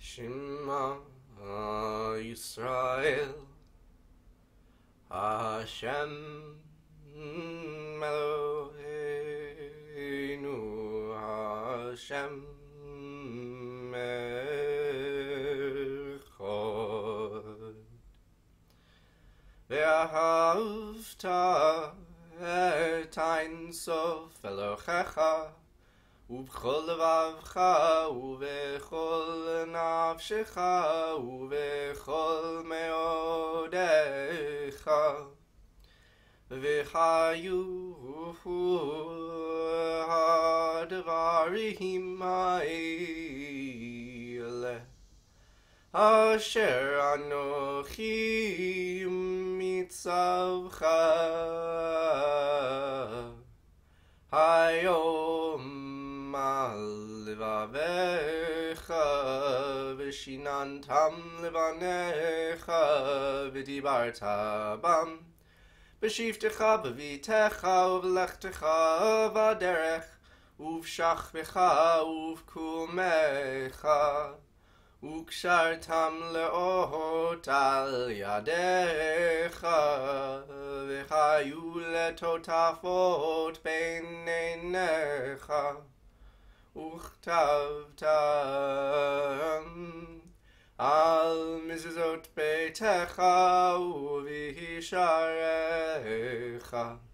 Shema Yisrael Hashem Eloheinu Hashem Echad Vahafta et ein sof Elohecha ובכל לבבך ובכל נפשך ובכל מאודך וחיו הדברים האלה אשר אנוכי מצווך היום על לבביך ושיננתם לבניך ודיברת בם בשבתך בביתך ובלכתך בדרך ובשכבך ובקומך וקשרתם לאות על ידיך וחיו לטוטפות בין עיניך וכתבתם על מזוזות ביתך ובשעריך